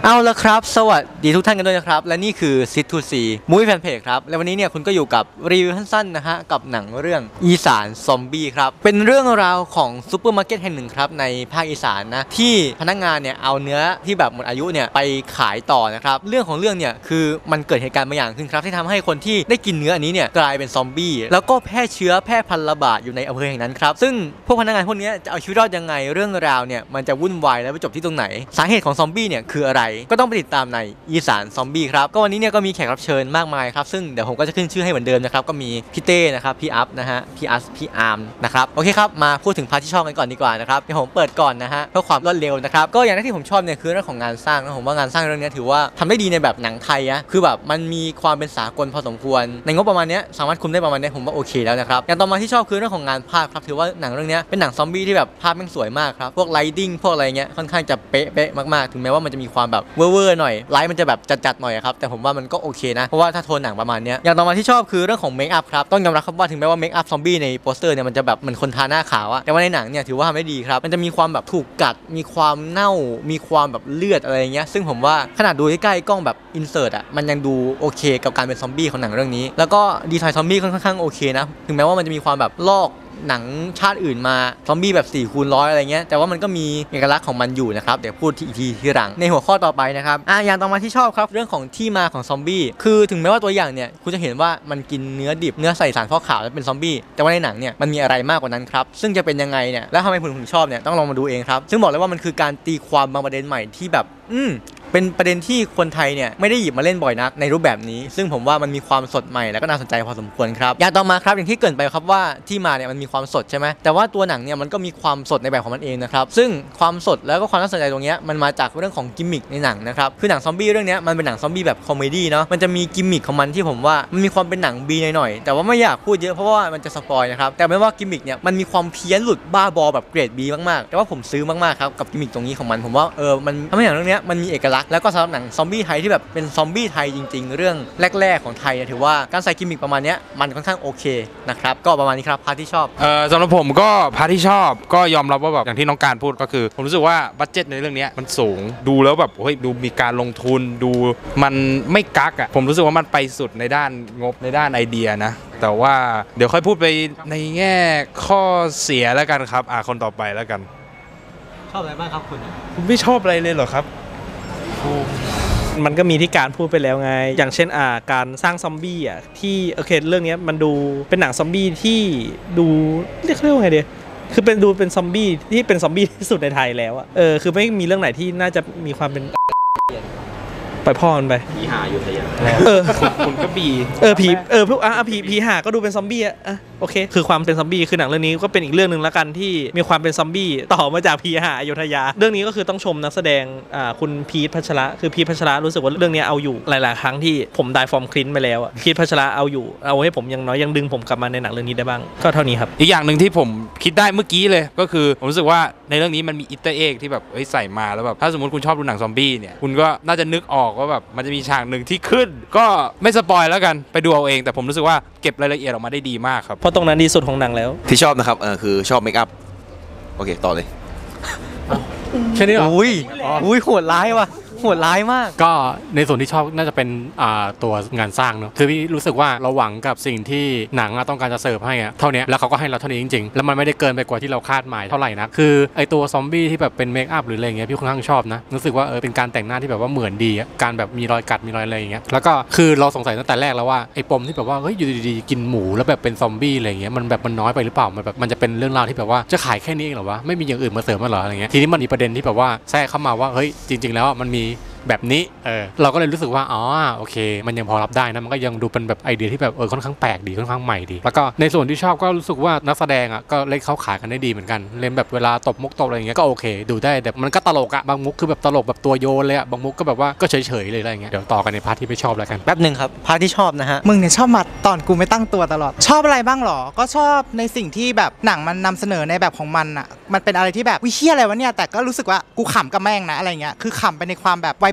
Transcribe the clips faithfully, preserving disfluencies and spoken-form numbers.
เอาละครับสวัสดีทุกท่านกันด้วยนะครับและนี่คือซิททูซีมูวี่แฟนเพจครับและวันนี้เนี่ยคุณก็อยู่กับรีวิวสั้นๆนะฮะกับหนังเรื่องอีสานซอมบี้ครับเป็นเรื่องราวของซูเปอร์มาร์เก็ตแห่งหนึ่งครับในภาคอีสานนะที่พนักงานเนี่ยเอาเนื้อที่แบบหมดอายุเนี่ยไปขายต่อนะครับเรื่องของเรื่องเนี่ยคือมันเกิดเหตุการณ์บางอย่างขึ้นครับที่ทำให้คนที่ได้กินเนื้ออันนี้เนี่ยกลายเป็นซอมบี้แล้วก็แพร่เชื้อแพร่พันธุ์ระบาดอยู่ในอำเภอแห่งนั้นครับซึ่งพวกพนักงานพวกนี้จะเอาชีวิตรอดยังไงเรื่องราวเนี่ยมันจะวุ่นวายและไปจบที่ตรงไหนสาเหตุของซอมบี้เนี่ยคืออะไรก็ต้องไปติดตามในอีสานซอมบี้ครับก็วันนี้เนี่ยก็มีแขกรับเชิญมากมายครับซึ่งเดี๋ยวผมก็จะขึ้นชื่อให้เหมือนเดิมนะครับก็มีพี่เต้นะครับพี่อัพนะฮะพี่อัสพี่อาร์มนะครับโอเคครับมาพูดถึงพาร์ทที่ชอบกันก่อนดีกว่านะครับเดี๋ยวผมเปิดก่อนนะฮะเพื่อความรวดเร็วนะครับก็อย่างแรกที่ผมชอบเนี่ยคือเรื่องของงานสร้างนะผมว่างานสร้างเรื่องนี้ถือว่าทำได้ดีในแบบหนังไทยอะคือแบบมันมีความเป็นสากลพอสมควรในงบประมาณนี้สามารถคุมได้ประมาณนี้ผมว่าโอเคแล้วนะครับอย่างต่อมาที่ชอบคือเรื่องของงานภาพครับถือว่าหนังเรื่องนี้เป็นหนังซอมบี้ที่แบบภาพแม่งสวยมากครับพวกไลติ้งพวกอะไรเงี้ยค่อนข้างจะเป๊ะๆมากๆถึงแม้ว่ามันจะมีความแบบเว่อร์ๆหน่อยไลท์มันจะแบบจัดๆหน่อยครับแต่ผมว่ามันก็โอเคนะเพราะว่าถ้าโทนหนังประมาณนี้อย่างต่อมาที่ชอบคือเรื่องของเมคอัพครับต้องยอมรับครับว่าถึงแม้ว่าเมคอัพซอมบี้ในโปสเตอร์เนี่ยมันจะแบบเหมือนคนทาหน้าขาวอะแต่ว่าในหนังเนี่ยถือว่าทำได้ดีครับมันจะมีความแบบถูกกัดมีความเน่ามีความแบบเลือดอะไรเงี้ยซึ่งผมว่าขนาดดูใกล้ๆกล้องแบบอินเสิร์ตอะมันยังดูโอเคกับการเป็นซอมบี้ของหนังเรื่องนี้แล้วก็ดีไซน์ซอมบี้ค่อนข้างโอเคนะถึงแม้ว่ามันจะมีความแบบลอกหนังชาติอื่นมาซอมบี้แบบสี่คูณร้อยอะไรเงี้ยแต่ว่ามันก็มีเอกลักษณ์ของมันอยู่นะครับเดี๋ยวพูดทีทีที่หลังในหัวข้อต่อไปนะครับอ่ะอย่างต่อมาที่ชอบครับเรื่องของที่มาของซอมบี้คือถึงแม้ว่าตัวอย่างเนี่ยคุณจะเห็นว่ามันกินเนื้อดิบเนื้อใส่สารฟอกขาวแล้วเป็นซอมบี้แต่ว่าในหนังเนี่ยมันมีอะไรมากกว่านั้นครับซึ่งจะเป็นยังไงเนี่ยแล้วทำไมผมถึงชอบเนี่ยต้องลองมาดูเองครับซึ่งบอกเลยว่ามันคือการตีความบางประเด็นใหม่ที่แบบอืมเป็นประเด็นที่คนไทยเนี่ยไม่ได้หยิบมาเล่นบ่อยนักในรูปแบบนี้ซึ่งผมว่ามันมีความสดใหม่และก็น่าสนใจพอสมควรครับอย่างต่อมาครับอย่างที่เกริ่นไปครับว่าที่มาเนี่ยมันมีความสดใช่ไหมแต่ว่าตัวหนังเนี่ยมันก็มีความสดในแบบของมันเองนะครับซึ่งความสดแล้วก็ความน่าสนใจตรงนี้มันมาจากเรื่องของกิมมิคในหนังนะครับคือหนังซอมบี้เรื่องนี้มันเป็นหนังซอมบี้แบบคอมเมดี้เนาะมันจะมีกิมมิคของมันที่ผมว่ามันมีความเป็นหนังบีหน่อยๆแต่ว่าไม่อยากพูดเยอะเพราะว่ามันจะสปอยนะครับแต่ไม่ว่ากิมมิคเนี่ยมันมีความเพี้ยนหลุดบ้าบอแบบเกรดบีมากๆแต่ว่าผมซื้อมากๆครับกับกิมมิคตรงนี้ของมันผมว่าเออมันทำให้หนังเรื่องนี้มันมีเอกลักษณ์แล้วก็สำหรับหนังซอมบี้ไทยที่แบบเป็นซอมบี้ไทยจริงๆเรื่องแรกๆของไทยถือว่าการใส่กิมมิคประมาณนี้มันค่อนข้างโอเคนะครับก็ประมาณนี้ครับพาร์ทที่ชอบเออสำหรับผมก็พาร์ทที่ชอบก็ยอมรับว่าแบบอย่างที่น้องการพูดก็คือผมรู้สึกว่าบัดเจ็ตในเรื่องนี้มันสูงดูแล้วแบบเฮ้ยดูมีการลงทุนดูมันไม่กักอ่ะผมรู้สึกว่ามันไปสุดในด้านงบในด้านไอเดียนะแต่ว่าเดี๋ยวค่อยพูดไปในแง่ข้อเสียแล้วกันครับอ่าคนต่อไปแล้วกันชอบอะไรบ้างครับคุณคุณไม่ชอบอะไรเลยเหรอครับมันก็มีที่การพูดไปแล้วไงอย่างเช่นอ่าการสร้างซอมบี้อ่ะที่โอเคเรื่องนี้มันดูเป็นหนังซอมบี้ที่ดูเรียกเรียกว่าไงดีคือเป็นดูเป็นซอมบี้ที่เป็นซอมบี้ที่สุดในไทยแล้วอ่ะเออคือไม่มีเรื่องไหนที่น่าจะมีความเป็นปล่อยพ่อมันไปผีหาอยู่ทะยาเออคุณก็บีเออผีเออพวกอ่ะผีผีหาก็ดูเป็นซอมบี้อ่ะโอเคคือความเป็นซอมบี้คือหนังเรื่องนี้ก็เป็นอีกเรื่องนึงละกันที่มีความเป็นซอมบี้ต่อมาจากผีหาอยุธยาเรื่องนี้ก็คือต้องชมนักแสดงอ่าคุณพีทพัชระคือพีทพัชระรู้สึกว่าเรื่องนี้เอาอยู่หลายๆครั้งที่ผมได้ฟอร์มคลินไปแล้วอ่ะพีทพัชระเอาอยู่เอาให้ผมยังน้อยยังดึงผมกลับมาในหนังเรื่องนี้ได้บ้างก็เท่านี้ครับอีกอย่างหนึ่งที่ผมคิดได้เมื่อกี้เลยก็คือผมรู้สึกว่าในเรื่องนี้มันมีอิตเตอร์เอ็กที่แบบเอ้ยใส่มาแล้วแบบถ้าสมมติคุณชอบดูหนังซอมบี้เนี่ยคุณก็น่าจะนึกออกว่าแบบมันจะมีฉากหนึ่งที่ขึ้นก็ไม่สปอยแล้วกันไปดูเอาเองแต่ผมรู้สึกว่าเก็บรายละเอียดออกมาได้ดีมากครับเพราะตรงนั้นดีสุดของหนังแล้วที่ชอบนะครับเออคือชอบเมคอัพโอเคต่อเลยแค่นี้เหรออุ้ยอุ้ยโหดร้ายว่ะโหดร้ายมากก็ในส่วนที่ชอบน่าจะเป็นตัวงานสร้างเนอะคือพี่รู้สึกว่าเราหวังกับสิ่งที่หนังต้องการจะเสิร์ฟให้อะเท่านี้แล้วเขาก็ให้เราเท่านี้จริงๆแล้วมันไม่ได้เกินไปกว่าที่เราคาดหมายเท่าไหร่นะคือไอตัวซอมบี้ที่แบบเป็นเมคอัพหรืออะไรเงี้ยพี่ค่อนข้างชอบนะรู้สึกว่าเออเป็นการแต่งหน้าที่แบบว่าเหมือนดีการแบบมีรอยกัดมีรอยอะไรอย่างเงี้ยแล้วก็คือเราสงสัยตั้งแต่แรกแล้วว่าไอปมที่แบบว่าเฮ้ยอยู่ดีๆกินหมูแล้วแบบเป็นซอมบี้อะไรเงี้ยมันแบบมันน้อยไปหรือเปล่ามันแบบมันจะเป็นเรื่องราวที่แบบว่าจะขายแค่นี้เองหรอวะไม่มีอย่างอื่นมาเสริมมาหรออะไรเงี้ยทีนี้มันมีประเด็นที่แบบว่าแทรกเข้ามาว่าเฮ้ยจริงๆแล้วมันมีแบบนี้เออเราก็เลยรู้สึกว่าอ๋อโอเคมันยังพอรับได้นะมันก็ยังดูเป็นแบบไอเดียที่แบบเออค่อนข้างแปลกดีค่อนข้างใหม่ดีแล้วก็ในส่วนที่ชอบก็รู้สึกว่านักแสดงอ่ะก็เล่นเข้าขากันได้ดีเหมือนกันเล่นแบบเวลาตบมุกตบอะไรอย่างเงี้ยก็โอเคดูได้แต่มันก็ตลกอ่ะบางมุกคือแบบตลกแบบตัวโยนเลยอ่ะบางมุกก็แบบว่าก็เฉยๆเลยอะไรอย่างเงี้ยเดี๋ยวต่อกันในพาร์ทที่ไม่ชอบแล้วกันแป๊บนึงครับพาร์ทที่ชอบนะฮะมึงเนี่ยชอบมาตอนกูไม่ตั้งตัวตลอดชอบอะไรบ้างหรอก็ชอบในสิ่งที่แบบหนังมันนำเสนอในแบบของมันอ่ะมันเป็นอะไรที่แบบวิเชียอะไรวะเนี่ยแต่ก็รู้สึกว่ากูขำกับแม่งนะอะไรเงี้ยคือขำไปในความแบบวัย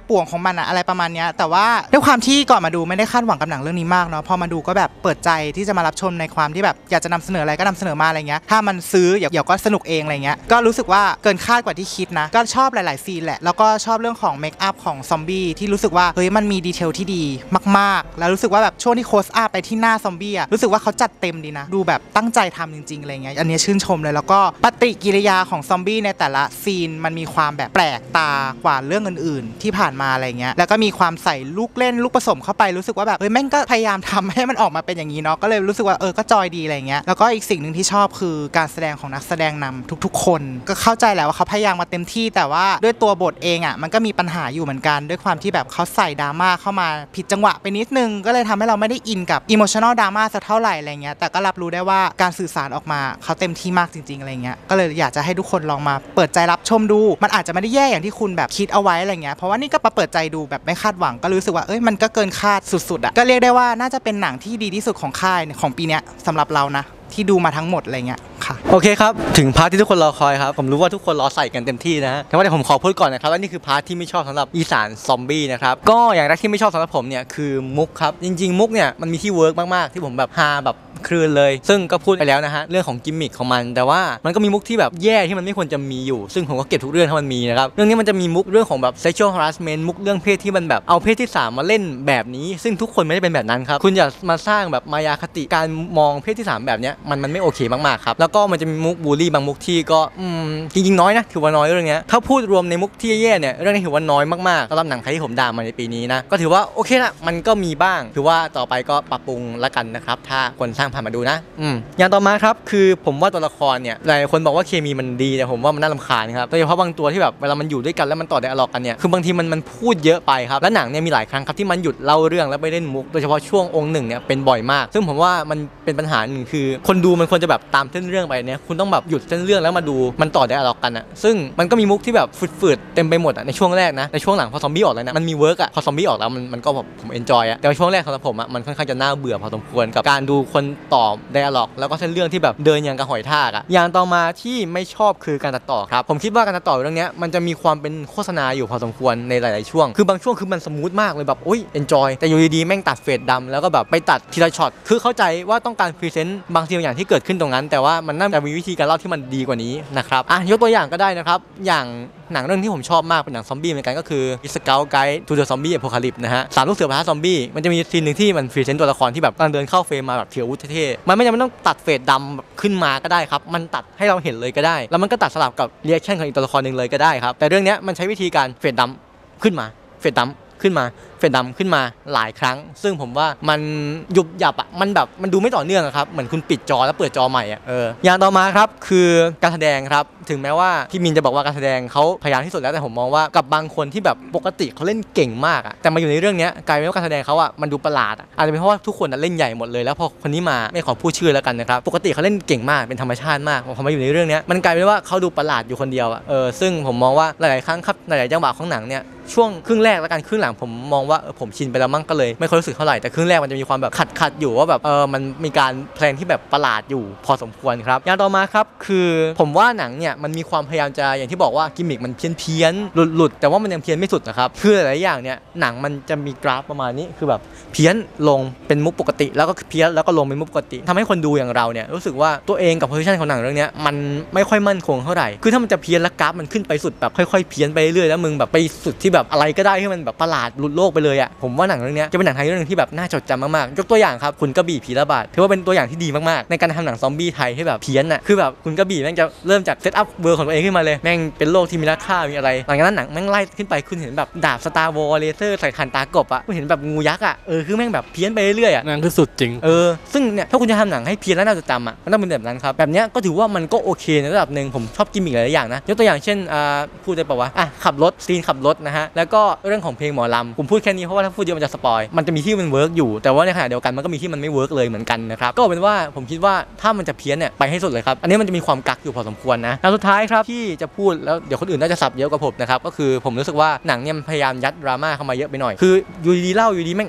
ป่วงของมันอะอะไรประมาณนี้แต่ว่าด้วยความที่ก่อนมาดูไม่ได้คาดหวังกับหนังเรื่องนี้มากเนาะพอมาดูก็แบบเปิดใจที่จะมารับชมในความที่แบบอยากจะนำเสนออะไรก็นำเสนอมาอะไรเงี้ยถ้ามันซื้อเดี๋ยวก็สนุกเองอะไรเงี้ยก็รู้สึกว่าเกินคาดกว่าที่คิดนะก็ชอบหลายๆซีนแหละแล้วก็ชอบเรื่องของเมคอัพของซอมบี้ที่รู้สึกว่าเฮ้ยมันมีดีเทลที่ดีมากๆแล้วรู้สึกว่าแบบช่วงที่โคสอัพไปที่หน้าซอมบี้อะรู้สึกว่าเขาจัดเต็มดีนะดูแบบตั้งใจทำจริงๆอะไรเงี้ยอันนี้ชื่นชมเลยแล้วก็ปฏิกิริยาของซอมบี้ในแต่ละซีนมันมีความแบบแปลกตากว่าเรื่องอื่นๆที่ผ่านมาอะไรเงี้ยแล้วก็มีความใส่ลูกเล่นลูกผสมเข้าไปรู้สึกว่าแบบเฮ้ยแม่งก็พยายามทำให้มันออกมาเป็นอย่างนี้เนาะก็เลยรู้สึกว่าเออก็จอยดีอะไรเงี้ยแล้วก็อีกสิ่งหนึ่งที่ชอบคือการแสดงของนักแสดงนำทุกๆคนก็เข้าใจแหละว่าเขาพยายามมาเต็มที่แต่ว่าด้วยตัวบทเองอ่ะมันก็มีปัญหาอยู่เหมือนกันด้วยความที่แบบเขาใส่ดราม่าเข้ามาผิดจังหวะไปนิดนึงก็เลยทำให้เราไม่ได้อินกับอิโมชัน นอลดราม่าสักเท่าไหร่อะไรเงี้ยแต่ก็รับรู้ได้ว่าการสื่อสารออกมาเขาเต็มที่มากจริงๆอะไรเงี้ยก็เลยอยากจะให้ทุกคนลองมาเปิดใจรับชมดูมันอาจจะไม่ได้แย่อย่างที่คุณแบบคิดเอาไว้อะไรเงี้ยเพราะว่านี่ก็มาเปิดใจดูแบบไม่คาดหวังก็รู้สึกว่าเอ้ยมันก็เกินคาดสุดๆอ่ะก็เรียกได้ว่าน่าจะเป็นหนังที่ดีที่สุดของค่ายของปีนี้สำหรับเรานะที่ดูมาทั้งหมดอะไรเงี้ยค่ะโอเคครับถึงพาร์ทที่ทุกคนรอคอยครับผมรู้ว่าทุกคนรอใส่กันเต็มที่นะแต่ว่าเดี๋ยวผมขอพูดก่อนนะครับว่านี่คือพาร์ทที่ไม่ชอบสำหรับอีสานซอมบี้นะครับก็อย่างแรกที่ไม่ชอบสำหรับผมเนี่ยคือมุกครับจริงๆมุกเนี่ยมันมีที่เวิร์กมากๆที่ผมแบบฮาแบบคลื่นเลยซึ่งก็พูดไปแล้วนะฮะเรื่องของกิมมิคของมันแต่ว่ามันก็มีมุกที่แบบแย่ที่มันไม่ควรจะมีอยู่ซึ่งผมก็เก็บทุกเรื่องที่มันมีนะครับเรื่องนี้มันจะมีมุกเรื่องของแบบ sexual harassment มุกเรื่องเพศที่มันแบบเอาเพศที่สามมาเล่นแบบนี้ซึ่งทุกคนไม่ได้เป็นแบบนั้นครับคุณอย่ามาสร้างแบบมายาคติการมองเพศที่สามแบบเนี้ยมันมันไม่โอเคมากๆครับแล้วก็มันจะมีมุกบูลลี่บางมุกที่ก็อืมจริงๆน้อยนะถือว่าน้อยเรื่องนี้ถ้าพูดรวมในมุกที่แย่เนี่ยเรื่องนี้ถือว่าน้อยมากๆสำหรับหนังไทยที่ผมด่ามาในปีนี้นะก็ถือว่าโอเคละมันก็มีบ้างถือว่าต่อไปก็ปรับปรุงละกันนะครับถ้าคนสร้างผ่านมาดูนะอืมอย่างต่อมาครับคือผมว่าตัวละครเนี่ยหลายคนบอกว่าเคมีมันดีแต่ผมว่ามันน่ารำคาญครับโดยเฉพาะบางตัวที่แบบเวลามันอยู่ด้วยกันแล้วมันต่อไดอะล็อกกันเนี่ยคือบางทีมันมันพูดเยอะไปครับและหนังเนี่ยมีหลายครั้งครับที่มันหยุดเล่าเรื่องแล้วไปเล่นมุกโดยเฉพาะช่วงองค์หนึ่งเนี่ยเป็นบ่อยมากซึ่งผมว่ามันเป็นปัญหาหนึ่งคือคนดูมันควรจะแบบตามเส้นเรื่องไปเนี่ยคุณต้องแบบหยุดเส้นเรื่องแล้วมาดูมันต่อไดอะล็อกกันอ่ะซึ่งมันก็มีมุกที่แบบฝืดๆเต็มไปหมดอ่ะในช่วงแรกนะในช่วงหลังพอซอมบี้ออกแล้วนะมันมีเวิร์กอ่ะพอซอมบี้ออกแล้วมันมันก็แบบผมเอนจอยอ่ะแต่ช่วงแรกสำหรับผมอ่ะมันค่อนข้างจะน่าเบื่อพอสมควรกับการดูคนต่อไดอะล็อกแล้วก็เส้นเรื่องที่แบบเดินอย่างกระหอยทากอ่ะอย่างต่อมาที่ไม่ชอบคือการตัดต่อครับผมคิดว่าการตัดต่อเรื่องนี้มันจะมีความเป็นโฆษณาอยู่พอสมควรในหลายๆช่วงคือบางช่วงคือมันสมูทมากเลยแบบโอ้ยเอนจอยแต่อยู่ดีๆแม่งตัดเฟดดำแล้วก็แบบไปตัดทีละช็อตคือเข้าใจว่าต้องการพรีเซนต์บางสิ่งบางอย่างที่เกิดขึ้นตรงนั้นแต่ว่ามันน่าจะมีวิธีการเล่าที่มันดีกว่านี้นะครับอ่ะยกตัวอย่างก็ได้นะครับอย่างหนังเรื่องที่ผมชอบมากเป็นหนังซอมบี้เหมือนกันก็คือ Scout Guide to the Zombie Apocalypse นะฮะสามลูกเสือพาซอมบี้มันจะมีซีนหนึ่งที่มันพรีเซนต์ตัวละครที่แบบกำลังเดินเข้าเฟรมมาแบบเถียววุ้เท่ๆมันไม่จำเป็นต้องตัดเฟดดำขึ้นมาก็ได้ครับมันตัดให้เราเห็นเลยก็ได้แล้วมันก็ตัดสลับกับเรีแอคชั่นของอีกตัวละครหนึ่งเลยก็ได้ครับแต่เรื่องนี้มันใช้วิธีการเฟดดำขึ้นมาเฟดดำขึ้นมาเฟดดำขึ้นมาหลายครั้งซึ่งผมว่ามันยุบยับอ่ะมันแบบมันดูไม่ต่อเนื่องครับเหมือนคุณปิดจอแล้วเปิดจอใหม่อ่ะเอออย่างต่อมาครับคือการแสดงครับถึงแม้ว่าพี่มินจะบอกว่าการแสดงเขาพยายามที่สุดแล้วแต่ผมมองว่ากับบางคนที่แบบปกติเขาเล่นเก่งมากอ่ะแต่มาอยู่ในเรื่องนี้กลายเป็นว่าการแสดงเขาอ่ะมันดูประหลาดอ่ะอาจจะเป็นเพราะว่าทุกคนเล่นใหญ่หมดเลยแล้วพอคนนี้มาไม่ขอพูดชื่อแล้วกันนะครับปกติเขาเล่นเก่งมากเป็นธรรมชาติมากพอมาอยู่ในเรื่องนี้มันกลายเป็นว่าเขาดูประหลาดอยู่คนเดียวอ่ะเออซึ่งผมมองว่าหลายๆครั้งครับหลายๆจังหวะของหนังเนี่ยช่วงครึ่งแรกแล้วกันครึ่งหลังผมมองว่าเออผมชินไปแล้วมั้งก็เลยไม่ค่อยรู้สึกเท่าไหร่แต่ครึ่งแรกมันจะมีความแบบขัดขัดอยู่ว่าแบบเออมันมีการแพลนที่แบบประหลาดอยู่พอสมควรครับอย่างต่อมาครับคือผมว่าหนังเนี่ยมันมีความพยายามจะอย่างที่บอกว่ากิมมิคมันเพี้ยนเพี้ยนหลุดหลุดแต่ว่ามันยังเพี้ยนไม่สุดนะครับคือหลายอย่างเนี่ยหนังมันจะมีกราฟประมาณนี้คือแบบเพี้ยนลงเป็นมุกปกติแล้วก็เพี้ยนแล้วก็ลงเป็นมุกปกติทำให้คนดูอย่างเราเนี่ยรู้สึกว่าตัวเองกับโพสิชันของหนังเรื่องนี้มันไม่ค่อยมั่นคงเท่าไหร่คือถ้ามันจะเพี้ยนแล้วกราฟมันขึ้นไปสุดแบบค่อยๆเพี้ยนไปเรื่อยแล้วมึงแบบไปสุดที่แบบอะไรก็ได้ที่มันแบบประหลาดหลุดโลกไปเลยอ่ะผมว่าหนังเรื่องนี้จะเป็นหนังไทยเรื่องนึงที่แบบน่าจดจำมากๆยกตัวอย่างครับคุณกระบี่ผีระบาดถือว่าเป็นตัวอย่างที่ดีมากๆในการทำหนังซอมบี้ไทยให้แบบเพี้ยนอ่ะคือแบบคุณกระบี่แม่งจะเริ่มจากเซตอัพเวอร์ของตัวเองขึ้นมาเลยแม่งเป็นโลกที่มีนักฆ่ามีอะไรหลังจากนั้นหนังแม่งไล่ขึ้นไปคุณเห็นแบบดาบสตาร์วอร์เลเซอร์ใส่ขันตากบอ่ะคุณเห็นแบบงูยักษ์อ่ะเออคือแม่งแบบเพี้ยนไปเรื่อยๆอ่ะนั่นคือสุดจริงเออซึ่งเนี่ยถ้าคุณจะทำหนังให้เพี้ยนและน่าจดจำอ่ะมันต้องเป็นแบบนั้นครับแบบเนี้ยก็ถือว่ามันก็โอเคในระดับหนึ่งผมชอบกิมมิคหลายอย่างนะยกตัวอย่างเช่นอ่าพูดได้ป่าววะอ่ะขับรถซีนขับรถนะฮะแล้วก็เรื่องของเพลงหมอลำผมพูดแค่นี้เพราะว่าถ้าพูดเยอะมันจะสปอยมันจะมีที่มันเวิร์กอยู่แต่ว่าในขณะเดียวกันมันก็มีที่มันไม่เวิร์กเลยเหมือนกันนะครับก็เป็นว่าผมคิดว่าถ้ามันจะเพี้ยนเนี่ยไปให้สุดเลยครับอันนี้มันจะมีความกักอยู่พอสมควรนะแล้วสุดท้ายครับที่จะพูดแล้วเดี๋ยวคนอื่นน่าจะสับเยอะกว่าผมนะครับก็คือผมรู้สึกว่าหนังเนี่ยมันพยายามยัดดราม่าเข้ามาเยอะไปหน่อยคืออยู่ดีเล่าอยู่ดีแม่งเศร้าอีก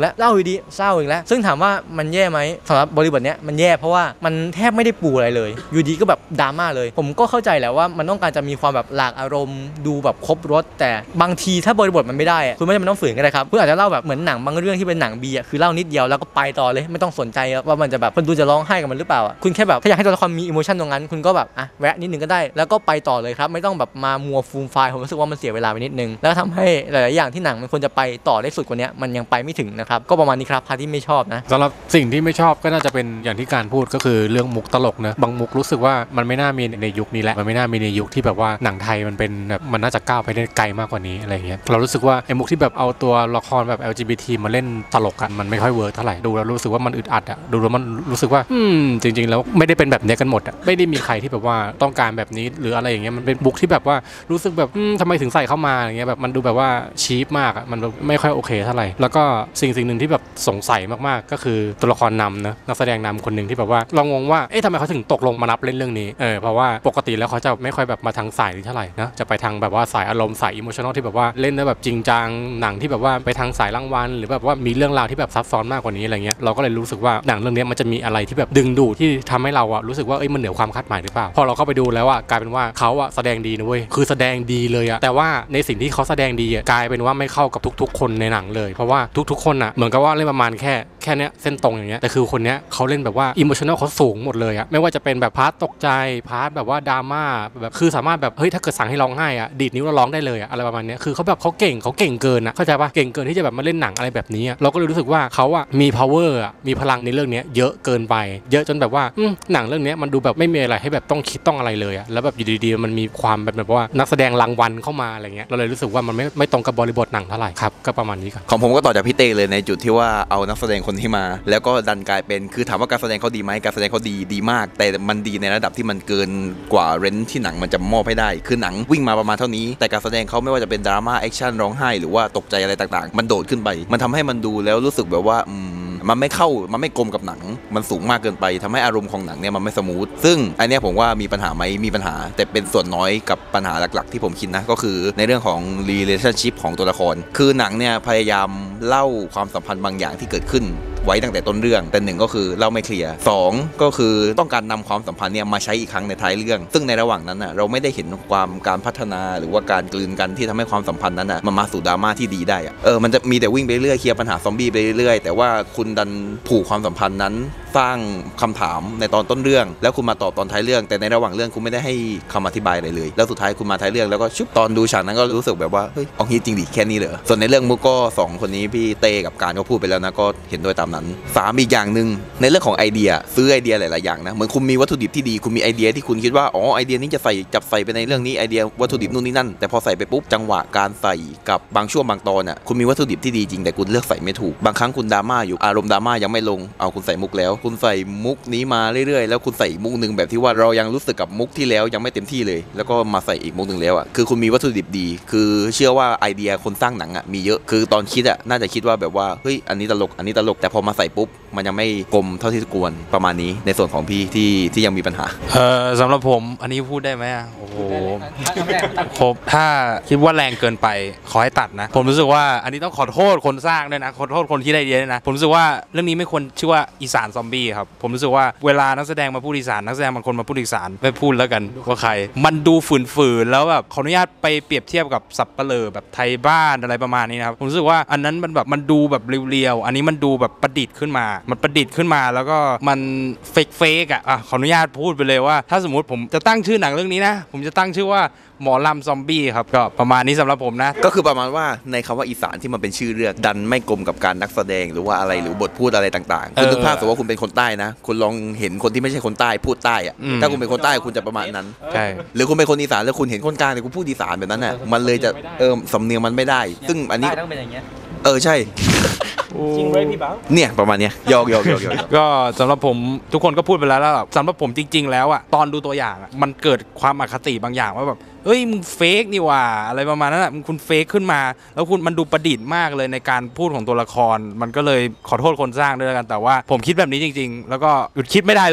แล้วเล่าดีเศร้าอีกแล้วซึ่งถามว่ามันแย่ไหมสำหรับบริบทเนี้ยมันแย่เพราะว่ามันแทบไม่ได้ปูอะไรเลยอยู่ดีก็แบบดราม่าเลยผมก็เข้าใจแหละว่ามันต้องการจะมีความแบบหลากอารมณ์ดูแบบครบรสแต่บางทีถ้าบริบทมันไม่ได้คุณไม่จำเป็นต้องฝืนก็ได้ครับคุณอาจจะเล่าแบบเหมือนหนังบางเรื่องที่เป็นหนังบีอ่ะคือเล่านิดเดียวแล้วก็ไปต่อเลยไม่ต้องสนใจว่ามันจะแบบคนดูจะร้องไห้กับมันหรือเปล่าคุณแค่แบบถ้าอยากให้ตัวละครมีอิโมชันตรงนั้นคุณก็แบบอ่ะแวะนิดนึงก็ได้แล้วก็ไปต่อเลยครับไม่ต้องแบบมามัวฟูมไฟล์ผมรู้สึกว่ามันเสียเวลาไปนิดนึงแล้วทำให้หลายๆอย่างที่หนังมันควรจะไปต่อได้สุดกว่านี้มันยังไปไม่ถึงนะครับก็ประมาณนี้ครับพาร์ทที่ไม่ชอบนะสำหรับสิ่งที่ไม่ชอบก็น่าจะเป็นอย่างที่การพูดก็คือเรื่องมุกตลกนะบางมุกรู้สึกว่ามันไม่น่ามีในยุคนี้แหละมันไม่น่ามีในยุคที่แบบว่าหนังไทยมันเป็นแบบมันน่าจะก้าวไปได้ไกลมากกว่านี้อะไรเงี้ยเรารู้สึกว่าไอ้มุกที่แบบเอาตัวละครแบบ แอล จี บี ที มาเล่นตลกกันมันไม่ค่อยเวิร์กเท่าไหร่ดูแล้วรู้สึกว่ามันอึดอัดอ่ะดูแล้วมันรู้สึกว่าอืมจริงๆแล้วไม่ได้เป็นแบบนี้กันหมดอ่ะไม่ได้มีใครที่แบบว่าต้องการแบบนี้หรืออะไรอย่างเงี้ยมันเป็นมุกที่แบบว่ารู้สึกแบบทำไมถึงใส่เข้ามาอย่างเงี้ยแบบมันดูแบบว่าชีพมากอ่ะมันไม่ค่อยโอเคเท่าไหร่แล้วก็สิ่งสิ่งหนึ่งที่แบบสงสัยมากๆก็คือตัวละครนำนะนักแสดงนำคนหนึ่งที่แบบว่าเรางงว่าเอ๊ะทำไมเขาถึงตกลงมารับเล่นเรื่องนี้เออเพราะว่าปกติแล้วเขาจะไม่ค่อยแบบมาทางสายนี้เท่าไหร่นะจะไปทางแบบว่าสายอารมณ์สายอิโมชันนอลที่แบบว่าเล่นได้แบบจริงจังหนังที่แบบว่าไปทางสายรางวัลหรือแบบว่ามีเรื่องราวที่แบบซับซ้อนมากกว่านี้อะไรเงี้ยเราก็เลยรู้สึกว่าหนังเรื่องนี้มันจะมีอะไรที่แบบดึงดูดที่ทำให้เราอะรู้สึกว่าเอ้ยมันเหนือความคาดหมายหรือเปล่าพอเราเข้าไปดูแล้วอะกลายเป็นว่าเขาอะแสดงดีนะเว้ยคือแสดงดีเลยอะแต่ว่าในสิ่งที่เขาแสดงดีอะกลายเป็นว่าไม่เข้ากับทุกๆคนในหนังเลยเพราะว่าทุกๆคนอะเหมือนกับว่าเล่นประมาณแค่แค่เนี้ยเส้นตรงอย่างเงี้ยแต่คือคนเนี้ยเขาเล่นแบบว่าอิโมชันนอลเขาสูงหมดเลยอะไม่ว่าจะเป็นแบบพาร์ทตกใจพาร์ทแบบว่าดราม่าแบบคือสามารถแบบเฮ้ยถ้าเกิดสั่งให้ร้องไห้อะดีดนิ้วแล้วร้องได้เลยอะอะไรประมาณนี้คือเขาแบบเขาเก่งเขาเก่งเกินอะเข้าใจปะเก่งเกินที่จะแบบมาเล่นหนังอะไรแบบนี้เราก็เลยรู้สึกว่าเขาอะมี power อะมีพลังในเรื่องนี้เยอะเกินไปเยอะจนแบบว่าหนังเรื่องนี้มันดูแบบไม่มีอะไรให้แบบต้องคิดต้องอะไรเลยอะแล้วแบบอยู่ดีๆมันมีความแบบแบบว่านักแสดงรางวัลเข้ามาอะไรเงี้ยเราเลยรู้สึกว่ามันไม่ไม่ตรงกับบริบทหนังเท่าไหร่ครับก็ประมาณนี้ครับของผมก็ต่อจากพี่เต้เลยในจุดที่ว่าเอานักแสดงคนที่มาแล้วก็ดันกลายเป็นคือถามว่าการแสดงเขาดีไหมการแสดงเขาดีดีมากแต่มันดีในระดับที่มันเกินกว่าเรนท์ที่หนังมันจะมอบให้ได้คือหนังวิ่งมาประมาณเท่านี้แต่การแสดงเขาไม่ว่าจะเป็นดราม่าแอคชั่นร้องไห้หรือว่าตกใจอะไรต่างๆมันโดดขึ้นไปมันทำให้มันดูแล้วรู้สึกแบบว่าอืมมันไม่เข้ามันไม่กลมกับหนังมันสูงมากเกินไปทำให้อารมณ์ของหนังเนี่ยมันไม่สมูทซึ่งอันนี้ผมว่ามีปัญหาไหมมีปัญหาแต่เป็นส่วนน้อยกับปัญหาหลักๆที่ผมคิดนะก็คือในเรื่องของ relationship ของตัวละครคือหนังเนี่ยพยายามเล่าความสัมพันธ์บางอย่างที่เกิดขึ้นไว้ตั้งแต่ต้นเรื่องแต่หนึ่งก็คือเล่าไม่เคลียร์สองก็คือต้องการนำความสัมพันธ์เนี่ยมาใช้อีกครั้งในท้ายเรื่องซึ่งในระหว่างนั้นน่ะเราไม่ได้เห็นความการพัฒนาหรือว่าการกลืนกันที่ทำให้ความสัมพันธ์นั้นน่ะมันมาสู่ดราม่าที่ดีได้อะเออมันจะมีแต่วิ่งไปเรื่อยเคลียร์ปัญหาซอมบี้ไปเรื่อยแต่ว่าคุณดันผูกความสัมพันธ์นั้นสร้างคำถามในตอนต้นเรื่องแล้วคุณมาตอบตอนท้ายเรื่องแต่ในระหว่างเรื่องคุณไม่ได้ให้คำอธิบายอะไรเลยแล้วสุดท้ายคุณมาท้ายเรื่องแล้วก็ชุบตอนดูฉากนั้นก็รู้สึกแบบว่าเฮ้ยเอางี้จริงดิแค่นี้เหรอส่วนในเรื่องมุกก็สองคนนี้พี่เต้กับการก็พูดไปแล้วนะก็เห็นด้วยตามนั้นสามอีกอย่างหนึ่งในเรื่องของไอเดียซื้อไอเดียหลายๆอย่างนะเหมือนคุณมีวัตถุดิบที่ดีคุณมีไอเดียที่คุณคิดว่าอ๋อไอเดียนี้จะใส่จับใส่ไปในเรื่องนี้ไอเดียวัตถุดิบนู่นนี่นั่นแต่พอใส่ไปปุ๊บจังหวะการใส่กับบางช่วงบางตอนอ่ะคุณมีวัตถุดิบที่ดีจริงแต่คุณเลือกใส่ไม่ถูกบางครั้งคุณดราม่าอยู่อารมณ์ดราม่ายังไม่ลงเอาคุณใส่มุกแล้วคุณใส่มุกนี้มาเรื่อยๆแล้วคุณใส่มุกนึงแบบที่ว่าเรายังรู้สึกกับมุกที่แล้วยังไม่เต็มที่เลยแล้วก็มาใส่อีกมุกนึงแล้วอ่ะคือคุณมีวัตถุดิบดีคือเชื่อว่าไอเดียคนสร้างหนังอ่ะมีเยอะคือตอนคิดอ่ะน่าจะคิดว่าแบบว่าเฮ้ยอันนี้ตลกอันนี้ตลกแต่พอมาใส่ปุ๊บมันยังไม่กลมเท่าที่ควรประมาณนี้ในส่วนของพี่ที่ที่ยังมีปัญหาเออสำหรับผมอันนี้พูดได้ไหมอ่ะโอ้โหผมถ้าคิดว่าแรงเกินไปขอให้ตัดนะผมรู้สึกว่าอันนี้ต้องขอโทษคนสร้างด้วยนะขอโทษคนที่ได้ไอเดียด้วยนะผมรู้สึกว่าเรื่องนี้ไม่ควรชื่อว่าอีสานซอมบี้ครับผมรู้สึกว่าเวลานักแสดงมาพูดอีสานนักแสดงบางคนมาพูดอีสานไม่พูดแล้วกันว่าใครมันดูฝืนๆแล้วแบบขออนุญาตไปเปรียบเทียบกับสับปะเลอแบบไทยบ้านอะไรประมาณนี้นะครับผมรู้สึกว่าอันนั้นมันแบบมันดูแบบเรียวๆอันนี้มันดูแบบประดิษฐ์ขึ้นมามันประดิษฐ์ขึ้นมาแล้วก็มันเฟกเฟกอ่ะอ่ะขออนุญาตพูดไปเลยว่าถ้าสมมติผมจะตั้งชื่อหนังเรื่องนี้นะผมจะตั้งชื่อว่าหมอลำซอมบี้ครับก็ประมาณนี้สำหรับผมนะก็คือประมาณว่าในคำว่าอีสานที่มันเป็นชื่อเรื่องดันไม่กลมกับการนักแสดงหรือว่าอะไรหรือบทพูดอะไรต่างๆคุณนึกภาพสมมติว่าคุณเป็นคนใต้นะคุณลองเห็นคนที่ไม่ใช่คนใต้พูดใต้อะถ้าคุณเป็นคนใต้คุณจะประมาณนั้นใช่หรือคุณเป็นคนอีสานแล้วคุณเห็นคนกลางแต่คุณพูดอีสานแบบนั้นน่ะมันเลยจะเออสำเนียงมันไม่ได้ซึ่งอันนี้ต้องเป็นอย่างเงี้ยเออใช่จริงเลยพี่บ้าเนี่ยประมาณเนี้ยยอกยอกยอกยอกก็สำหรับผมทุกคนก็พูดไปแล้วแล้วสำหรับผมจริงๆแล้วอะตอนดูตัวอย่างอะมันเกิดความอคติบางอย่างว่าแบบเอ้ยมึงเฟกนี่ว่าอะไรประมาณนั้นอะคุณเฟกขึ้นมาแล้วคุณมันดูประดิษฐ์มากเลยในการพูดของตัวละครมันก็เลยขอโทษคนสร้างด้วยกันแต่ว่าผมคิดแบบนี้จริงๆแล้วก็หยุดคิดไม่ได้เลยอะ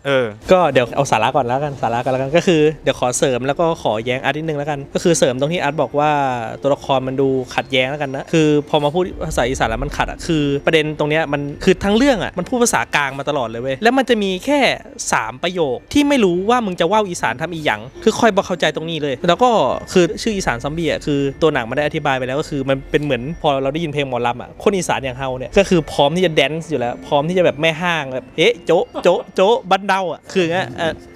เออก็เดี๋ยวเอาสาระก่อนแล้วกันสาระกันแล้วกันก็คือเดี๋ยวขอเสริมแล้วก็ขอแย้งอาร์ตนิดนึงแล้วกันก็คือเสริมตรงที่อาร์ตบอกว่าตัวละครมันดูขัดแย้งแล้วกันนะคือพอมาพูดภาษาอีสานแล้วมันขัดอ่ะคือประเด็นตรงเนี้ยมันคือทั้งเรื่องอ่ะมันพูดภาษากลางมาตลอดเลยเว้ยแล้วมันจะมีแค่สามประโยคที่ไม่รู้ว่ามึงจะว่าวอีสานทำอีหยังคือคอยบอกเข้าใจตรงนี้เลยแล้วก็คือชื่ออีสานซอมบี้อ่ะคือตัวหนังมันได้อธิบายไปแล้วก็คือมันเป็นเหมือนพอเราได้ยินเพลงหมอลำอ่ะคนอีสานอย่างเฮาเนี่ยก็คือพร้อมที่จะแดนซ์อยู่แล้วพร้อมที่จะแบบแม่ห้างแบบเอ๊ะโจ๊ะโจ๊ะโจ๊ะบันเดาอ่ะคืองั้นเออ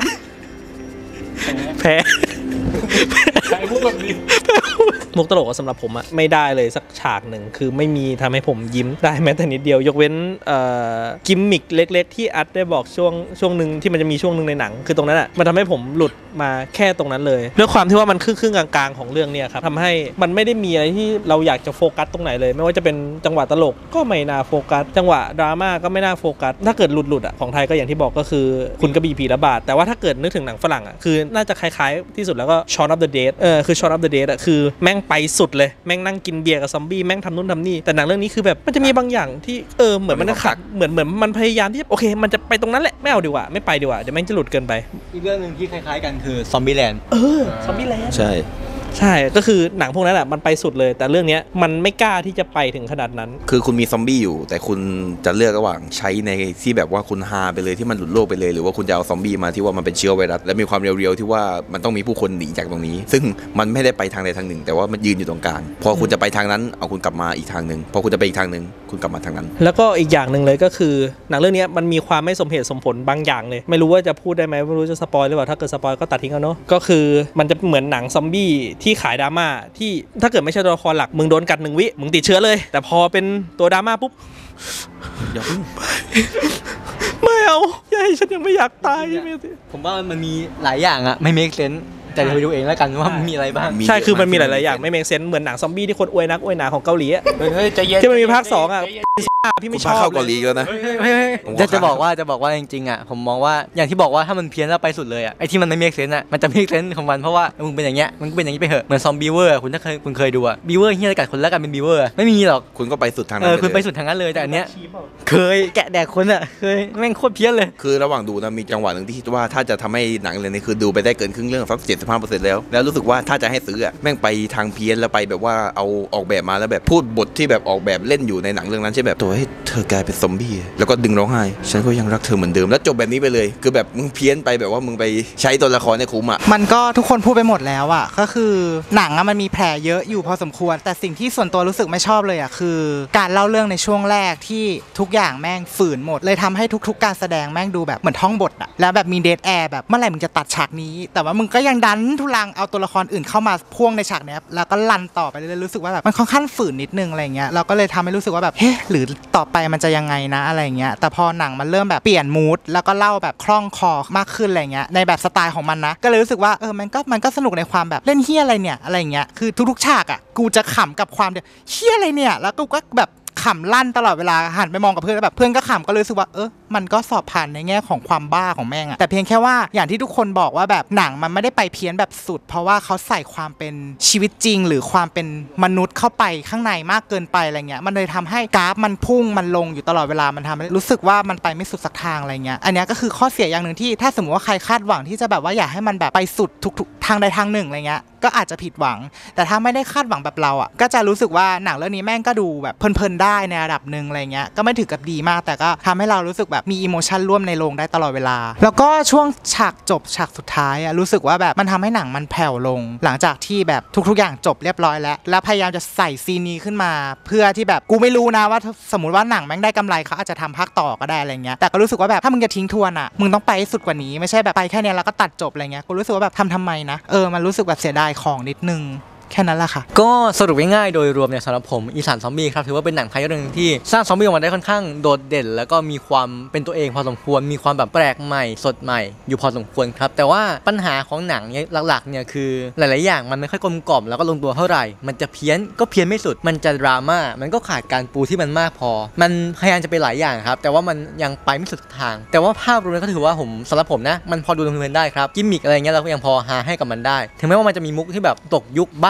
แพ้ใช้พวกแบบนี้มุกตลกสำหรับผมอะไม่ได้เลยสักฉากหนึ่งคือไม่มีทำให้ผมยิ้มได้แม้แต่นิดเดียวยกเว้นเอ่อกิมมิคเล็กๆที่อัดได้บอกช่วงช่วงหนึ่งที่มันจะมีช่วงหนึ่งในหนังคือตรงนั้นอะมันทำให้ผมหลุดมาแค่ตรงนั้นเลยด้วยความที่ว่ามันครึ่งๆกลางๆของเรื่องเนี่ยครับทำให้มันไม่ได้มีอะไรที่เราอยากจะโฟกัสตรงไหนเลยไม่ว่าจะเป็นจังหวะตลกก็ไม่น่าโฟกัสจังหวะดราม่าก็ไม่น่าโฟกัสถ้าเกิดหลุดๆอะของไทยก็อย่างที่บอกก็คือคุณกระบี่ผีระบาดแต่ว่าถ้าเกิดนึกถึงหนังฝรั่งอะคือน่าจะคล้ายๆที่สุดแล้วก็ Shaun of the Dead เออคือ Shaun of the Dead อะคือแม่งไปสุดเลยแม่งนั่งกินเบียร์กับซอมบี้แม่งทำนู่นทำนี่แต่หนังเรื่องนี้คือแบบมันจะมีบางอย่างที่เออเหมือนมันขัดเหมือนเหมือนมันพยายามที่โอเคมันจะไปตรงนั้นแหละไม่เอาดีกว่าไม่ไปดีกว่าเดี๋ยวแม่งจะหลุดเกินไปอีกเรื่องนึงที่คล้ายๆกันคือซอมบี้แลนด์เออซอมบี้แลนด์ใช่ใช่ก็คือหนังพวกนั้นแหละมันไปสุดเลยแต่เรื่องนี้มันไม่กล้าที่จะไปถึงขนาดนั้นคือคุณมีซอมบี้อยู่แต่คุณจะเลือกระหว่างใช้ในที่แบบว่าคุณฮาไปเลยที่มันหลุดโลกไปเลยหรือว่าคุณจะเอาซอมบี้มาที่ว่ามันเป็นเชื้อไวรัสและมีความเรียวๆที่ว่ามันต้องมีผู้คนหนีจากตรงนี้ซึ่งมันไม่ได้ไปทางใดทางหนึ่งแต่ว่ามันยืนอยู่ตรงกลางพอคุณจะไปทางนั้นเอาคุณกลับมาอีกทางนึงพอคุณจะไปอีกทางนึงคุณกลับมาทางนั้นแล้วก็อีกอย่างนึงเลยก็คือหนังเรื่องนี้มันมีความไม่สมเหตุสมผลบางอย่างเลยไม่รู้ว่าจะพูดได้ไหมไม่รู้จะสปอยหรือเปล่าถ้าเกิดสปอยก็ตัดทิ้งเอาเนาะก็คือมันจะเหมือนหนังซอมบี้ที่ขายดราม่าที่ถ้าเกิดไม่ใช่ตัวละครหลักมึงโดนกัดหนึ่งวิมึงติดเชื้อเลยแต่พอเป็นตัวดราม่าปุ๊บอย่าพึ่งไม่เอาอย่าให้ฉันยังไม่อยากตายผมว่ามันมีหลายอย่างอะไม่ make sense แต่เดี๋ยวไปดูเองแล้วกันว่ามันมีอะไรบ้างใช่คือมันมีหลายๆอย่างไม่เมคเซนส์เหมือนหนังซอมบี้ที่คนอวยนักอวยหนาของเกาหลีอ่ะเฮ้ยใจเย็นที่มันมีภาคสองอ่ะพี่ไม่ชอบเข้าเกาหลีแล้วนะจะจะบอกว่าจะบอกว่าจริงๆอ่ะผมมองว่าอย่างที่บอกว่าถ้ามันเพี้ยนแล้วไปสุดเลยอ่ะไอ้ที่มันไม่เมคเซนส์อ่ะมันจะเมคเซนส์ของมันเพราะว่ามึงเป็นอย่างเงี้ยมึงเป็นอย่างนี้ไปเหอะเหมือนซอมบี้เวอร์คุณถ้าเคยคุณเคยดูอ่ะบีเวอร์เฮียกัดคนแล้วกันเป็นบีเวอร์ไม่มีหรอกคุณก็ไปสุดทางนั้นเออคุณไปสุดทางนั้นเลยแต่อันเนี้ยเคยแกะแดกคนอ่ะเคยแม่งโคตรเพี้ยนเลยคือระหว่างดูนะมีจังหวะนึงที่คิดว่าถ้าจะทำให้หนังเรื่องนี้คือดูไปได้เกินครึ่งเรื่องสักเจ็ดสิบห้าเปอร์เซ็นต์แล้วแล้วรู้สึกว่าถ้าจะให้ซื้ออ่ะแม่งไปทางเพี้ยนแล้วไปแบบว่าเอาออกแบบมาแล้วแบบพูดบทที่แบบออกแบบเล่นอยู่ในหนังเรื่องนั้นใช่แบบตัวให้เธอกลายเป็นซอมบี้แล้วก็ดึงร้องไห้ฉันก็ยังรักเธอเหมือนเดิมแล้วจบแบบนี้ไปเลยคือแบบมึงเพี้ยนไปแบบว่ามึงไปใช้ตัวละครในคุ้มอ่ะมันก็ทุกคนพูดไปหมดแล้วอ่ะก็คือหนังอะมันมีแผลเยอะอยู่พอสมควรแต่สิ่งที่ส่วนตัวรู้สึกไม่ชอบเลยอ่ะคือการเล่าเรื่องในช่วงแรกที่ทุกอย่างแม่งฝืนหมดเลยทำให้ทุกๆการแสดงแม่งดูแบบเหมือนท่องบทอ่ะแล้วแบบมีเดทแอร์แบบเมื่อไหร่มึงจะตัดฉากนี้แต่ว่ามึงก็ยังดันทุลังเอาตัวละครอื่นเข้ามาพ่วงในฉากนี้แล้วก็ลันต่อไปเรื่อยๆรู้สึกว่าแบบมันค่อนข้างฝืนนิดนึงอะไรเงี้ยเราก็เลยทำให้รู้สึกว่าแบบเฮ้หรือต่อไปมันจะยังไงนะอะไรเงี้ยแต่พอหนังมันเริ่มแบบเปลี่ยนมูดแล้วก็เล่าแบบคล่องคอมากขึ้นอะไรเงี้ยในแบบสไตล์ของมันนะก็เลยรู้สึกว่าเออมันก็มันก็สนุกในความแบบเล่นเฮี้ยอะไรเนี่ยอะไรเงี้ยคือทุกๆฉากอ่ะกูจะขำกับความเฮี้ยอะไรเนี่ยแล้วกูก็แบบขำลั่นตลอดเวลาหันไปมองกับเพื่อนแล้วแบบเพื่อนก็ขำก็เลยรู้สึกว่าเออมันก็สอบผ่านในแง่ของความบ้าของแม่งอะแต่เพียงแค่ว่าอย่างที่ทุกคนบอกว่าแบบหนังมันไม่ได้ไปเพี้ยนแบบสุดเพราะว่าเขาใส่ความเป็นชีวิตจริงหรือความเป็นมนุษย์เข้าไปข้างในมากเกินไปอะไรเงี้ยมันเลยทำให้กราฟมันพุ่งมันลงอยู่ตลอดเวลามันทำให้รู้สึกว่ามันไปไม่สุดสักทางอะไรเงี้ยอันนี้ก็คือข้อเสียอย่างหนึ่งที่ถ้าสมมติว่าใครคาดหวังที่จะแบบว่าอยากให้มันแบบไปสุดทุกๆทางใดทางหนึ่งอะไรเงี้ยก็อาจจะผิดหวังแต่ถ้าไม่ได้คาดหวังแบบเราอ่ะก็จะรู้สึกว่าหนังเรื่องนี้แม่งก็ดูแบบเพลินๆได้ในระดับนึงอะไรเงี้ยก็ไม่ถึงกับดีมากแต่ก็ทำให้เรารู้สึกแบบมีอิโมชันร่วมในโรงได้ตลอดเวลาแล้วก็ช่วงฉากจบฉากสุดท้ายอ่ะรู้สึกว่าแบบมันทำให้หนังมันแผ่วลงหลังจากที่แบบทุกๆอย่างจบเรียบร้อยแล้วแล้วพยายามจะใส่ซีนนี้ขึ้นมาเพื่อที่แบบกูไม่รู้นะว่าสมมติว่าหนังแม่งได้กำไรเขาอาจจะทำภาคต่อก็ได้อะไรเงี้ยแต่ก็รู้สึกว่าแบบถ้ามึงจะทิ้งทวนอ่ะมึงต้องไปสุดกว่านี้ไม่ใช่แบบไปแค่นี้แล้วก็ตัดจบอะไรเงี้ยกูรู้สึกว่าแบบทำทำไมนะเออมันรู้สึกแบบเสียดายของนิดนึงแค่นั้นแหละค่ะก็สรุปง่ายๆโดยรวมเนี่ยสำหรับผมอีสานซอมบี้ครับถือว่าเป็นหนังไทยเรื่องนึงที่สร้างซอมบี้ออกมาได้ค่อนข้างโดดเด่นแล้วก็มีความเป็นตัวเองพอสมควรมีความแบบแปลกใหม่สดใหม่อยู่พอสมควรครับแต่ว่าปัญหาของหนังหลักๆเนี่ยคือหลายๆอย่างมันไม่ค่อยกลมกล่อมแล้วก็ลงตัวเท่าไหร่มันจะเพี้ยนก็เพี้ยนไม่สุดมันจะดราม่ามันก็ขาดการปูที่มันมากพอมันพยายามจะไปหลายอย่างครับแต่ว่ามันยังไปไม่สุดทางแต่ว่าภาพรวมก็ถือว่าผมสำหรับผมนะมันพอดูเพลินได้ครับกิมมิคอะไรเงี้ยเราก็ยังพอหาให้กับมันได้ถึงแม้ว่ามันจะมีมุกที่แบบตกยุคบ้าง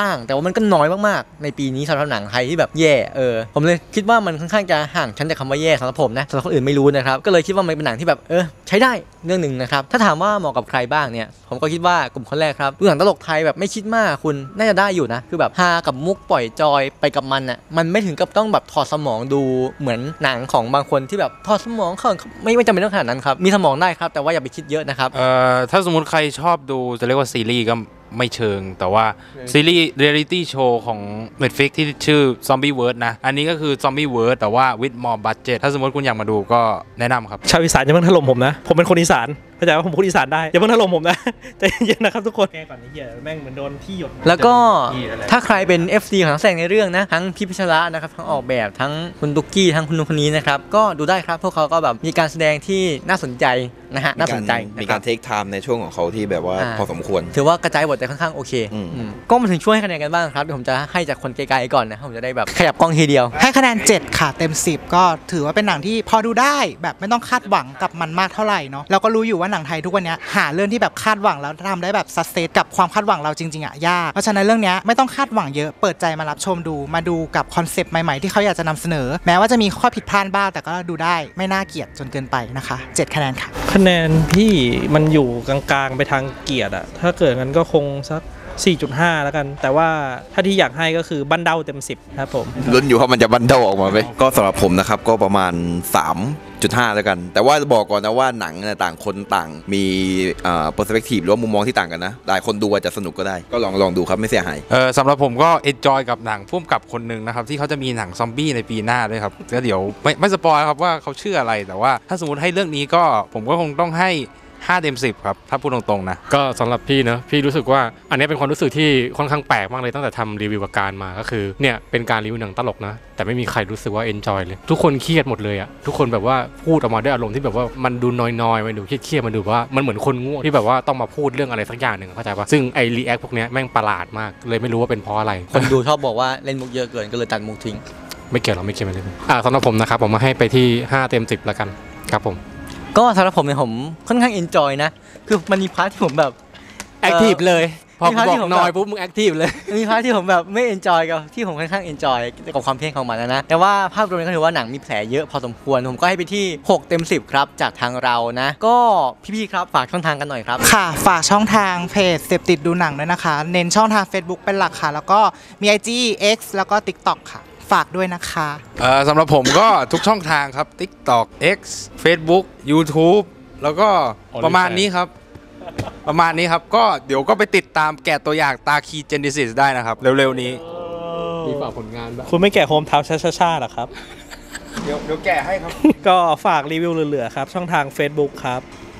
างแต่ว่ามันก็น้อยมากๆในปีนี้สำหรับหนังไทยที่แบบแย่เออผมเลยคิดว่ามันค่อนข้างจะห่างชั้นจากคำว่าแย่สำหรับผมนะสำหรับคนอื่นไม่รู้นะครับก็เลยคิดว่ามันเป็นหนังที่แบบเออใช้ได้เรื่องหนึ่งนะครับถ้าถามว่าเหมาะกับใครบ้างเนี่ยผมก็คิดว่ากลุ่มคนแรกครับดูหนังตลกไทยแบบไม่คิดมากคุณน่าจะได้อยู่นะคือแบบฮากับมุกปล่อยจอยไปกับมันอ่ะมันไม่ถึงกับต้องแบบถอดสมองดูเหมือนหนังของบางคนที่แบบถอดสมองเขาไม่ไม่จำเป็นต้องขนาดนั้นครับมีสมองได้ครับแต่ว่าอย่าไปคิดเยอะนะครับเอ่อถ้าสมมุติใครชอบดูจะเรียกว่าซีรีส์ก็ไม่เชิงแต่ว่าซีรีส์เรียลิตี้โชว์ของ Netflix ที่ชื่อ Zombie World นะอันนี้ก็คือ Zombie World แต่ว่า with more budget ถ้าสมมติคุณอยากมาดูก็แนะนำครับชาวอีสานอย่าเพิ่งถล่มผมนะผมเป็นคนอีสานเข้าใจว่าผมพูดอีสานได้อย่าเพิ่งถล่มผมนะใจเย็นนะครับทุกคนแก้ก่อนนี่เหี้ยแม่งเหมือนโดนที่หยดแล้วก็ถ้าใครเป็น เอฟ ซี ของนักแสดงในเรื่องนะทั้งพี่พิชระนะครับทั้งออกแบบทั้งคุณดุกกี้ทั้งคุณลุงคนนี้นะครับก็ดูได้ครับพวกเขาก็แบบมีการแสดงที่น่าสนใจนะฮะน่าสนใจมีการเทคไทม์ในช่วงของเขาที่แบบว่าพอสมควรถือว่ากระจายบทได้ค่อนข้างโอเคก็มาถึงช่วยให้คะแนนกันบ้างครับเดี๋ยวผมจะให้จากคนไกลๆก่อนนะผมจะได้แบบขยับกล้องทีเดียวให้คะแนนเจ็ดค่ะเต็มสิบก็ถือว่าเป็นหนังที่พอดูได้แบบไม่ต้องคาดหวังกับมันมากเท่าไหร่เนาะเราก็รู้อยู่ว่าหนังไทยทุกวันนี้หาเรื่องที่แบบคาดหวังแล้วทำได้แบบซัสเซสกับความคาดหวังเราจริงๆอ่ะยากเพราะฉะนั้นเรื่องนี้ไม่ต้องคาดหวังเยอะเปิดใจมารับชมดูมาดูกับคอนเซปต์ใหม่ๆที่เขาอยากจะนำเสนอแม้ว่าจะมีข้อผิดพลาดบ้างแต่ก็ดูได้ไม่น่าเกลียดจนเกินไปนะคะเจ็ดคะแนนค่ะคะแนนพี่มันอยู่กลางๆไปทางเกลียดอะถ้าเกิดงั้นก็คงสัก สี่จุดห้า แล้วกันแต่ว่าถ้าที่อยากให้ก็คือบั้นเด้าเต็มสิบครับผมลุ้นอยู่ว่ามันจะบั้นเด้าออกมาไหมก็สำหรับผมนะครับก็ประมาณสามจุดห้า แล้วกันแต่ว่าบอกก่อนนะว่าหนังต่างคนต่างมีอ่า perspective หรือว่ามุมมองที่ต่างกันนะหลายคนดูอาจจะสนุกก็ได้ก็ลองลองดูครับไม่เสียหายเออสำหรับผมก็ enjoy กับหนังพุ่มกับคนหนึ่งนะครับที่เขาจะมีหนังซอมบี้ในปีหน้าด้วยครับก็เดี๋ยวไม่ไม่สปอยครับว่าเขาชื่ออะไรแต่ว่าถ้าสมมติให้เรื่องนี้ก็ผมก็คงต้องให้ห้าเต็มสิบครับถ้าพูดตรงๆนะก็สำหรับพี่เนอะพี่รู้สึกว่าอันนี้เป็นความรู้สึกที่ค่อนข้างแปลกมากเลยตั้งแต่ทำรีวิวกับการมาก็คือเนี่ยเป็นการรีวิวหนังตลกนะแต่ไม่มีใครรู้สึกว่าเอนจอยเลยทุกคนเครียดหมดเลยอะทุกคนแบบว่าพูดออกมาด้วยอารมณ์ที่แบบว่ามันดูน้อยๆมันดูเครียดๆมันดูว่ามันเหมือนคนง่วงที่แบบว่าต้องมาพูดเรื่องอะไรสักอย่างหนึ่งเข้าใจปะซึ่งไอรีแอคพวกนี้แม่งประหลาดมากเลยไม่รู้ว่าเป็นเพราะอะไรคนดูชอบบอกว่าเล่นมุกเยอะเกินก็เลยตัดมุกทิ้งไม่เกี่ยวเราไม่เกี่ยวเลยอ่าสำหรับผมนะครับผมมาให้ไปที่ห้าเต็มสิบแล้วกันครับผมก็สำหรับผมเนี่ยผมค่อนข้างเอนจอยนะคือมันมีพาร์ทที่ผมแบบแอคทีฟเลยพอบอกน้อยปุ๊บมึงแอคทีฟเลยมีพาร์ทที่ผมแบบไม่เอนจอยกับที่ผมค่อนข้างเอนจอยกับความเพียรของมันนะแต่ว่าภาพรวมก็ถือว่าหนังมีแผลเยอะพอสมควรผมก็ให้ไปที่หกเต็มสิบครับจากทางเรานะก็พี่ๆครับฝากช่องทางกันหน่อยครับค่ะฝากช่องทางเพจเสพติดดูหนังด้วยนะคะเน้นช่องทาง Facebook เป็นหลักค่ะแล้วก็มี ไอ จี X แล้วก็ TikTok ค่ะฝากด้วยนะคะเอ่อสำหรับผมก็ทุกช่องทางครับ TikTok X Facebook YouTube แล้วก็ประมาณนี้ครับประมาณนี้ครับก็เดี๋ยวก็ไปติดตามแกะตัวอย่างตาคีเจนดิซิสได้นะครับเร็วๆนี้มีฝากผลงานบ้างคุณไม่แกะโฮมทาวน์ช้าๆหรอครับเดี๋ยวเดี๋ยวแกะให้ครับก็ฝากรีวิวเหลือๆครับช่องทาง Facebook ครับ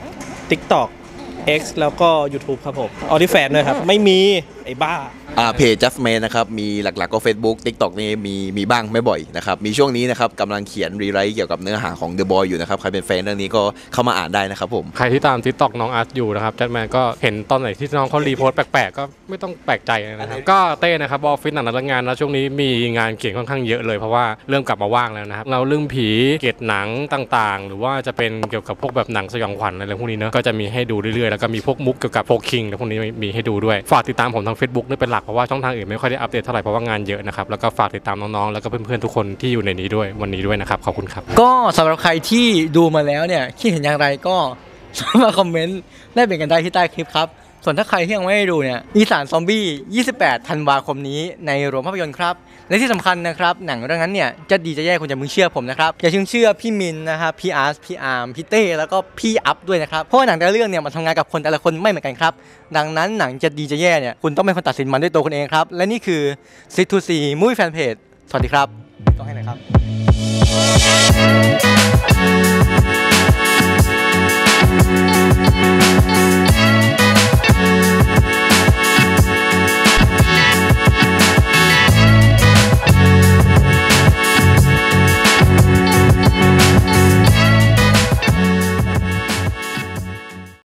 TikTok X แล้วก็ YouTube ครับผมออดิแฟนด้วยครับไม่มีไอ้บ้าอ่าเพจ Just Made นะครับมีหลักๆก็ Facebook TikTok นี่มีมีบ้างไม่บ่อยนะครับมีช่วงนี้นะครับกำลังเขียนรีไรต์เกี่ยวกับเนื้อหาของ The Boy อยู่นะครับใครเป็นแฟนเรื่องนี้ก็เข้ามาอ่านได้นะครับผมใครที่ตาม TikTok น้องอาร์ตอยู่นะครับจัดแมนก็เห็นตอนไหนที่น้องเขารีโพสต์แปลกๆก็ไม่ต้องแปลกใจนะครับก็เต้นะครับออฟฟิศหนังนักงานแล้วช่วงนี้มีงานเขียนค่อนข้างเยอะเลยเพราะว่าเริ่มกลับมาว่างแล้วนะครับเราเรื่องผีเกตหนังต่างๆหรือว่าจะเป็นเกี่ยวกับพวกแบบหนังสยองขวัญอะไรพวกนี้เนอะก็จะมีให้ดูเรื่อยๆแล้วก็มีพวกมุกเกี่ยวกับโฟคิงและพวกนี้มีให้ดูด้วยฝากติดตามผมทาง Facebook ด้วยเป็นหลักเพราะว่าช่องทางอื่นไม่ค่อยได้อัปเดตเท่าไหร่เพราะว่างานเยอะนะครับแล้วก็ฝากติดตามน้องๆแล้วก็เพื่อนๆทุกคนที่อยู่ในนี้ด้วยวันนี้ด้วยนะครับขอบคุณครับก็สำหรับใครที่ดูมาแล้วเนี่ยคิดเห็นอย่างไรก็สามารถคอมเมนต์ได้เป็นกันได้ที่ใต้คลิปครับส่วนถ้าใครที่ยังไม่ได้ดูเนี่ยอีสานซอมบี้ยี่สิบแปดธันวาคมนี้ในโรงภาพยนตร์ครับและที่สำคัญนะครับหนังเรื่องนั้นเนี่ยจะดีจะแย่คุณอย่ามึงเชื่อผมนะครับอย่าเชื่อพี่มินนะครับพี่อาร์ตพี่อาร์มพี่เต้แล้วก็พี่อัพด้วยนะครับเพราะว่าหนังแต่ละเรื่องเนี่ยมันทำงานกับคนแต่ละคนไม่เหมือนกันครับดังนั้นหนังจะดีจะแย่เนี่ยคุณต้องเป็นคนตัดสินมันด้วยตัวคุณเองครับและนี่คือ ซิท ทู ซี Movie Fan Page สวัสดีครับต้องให้หน่อยครับ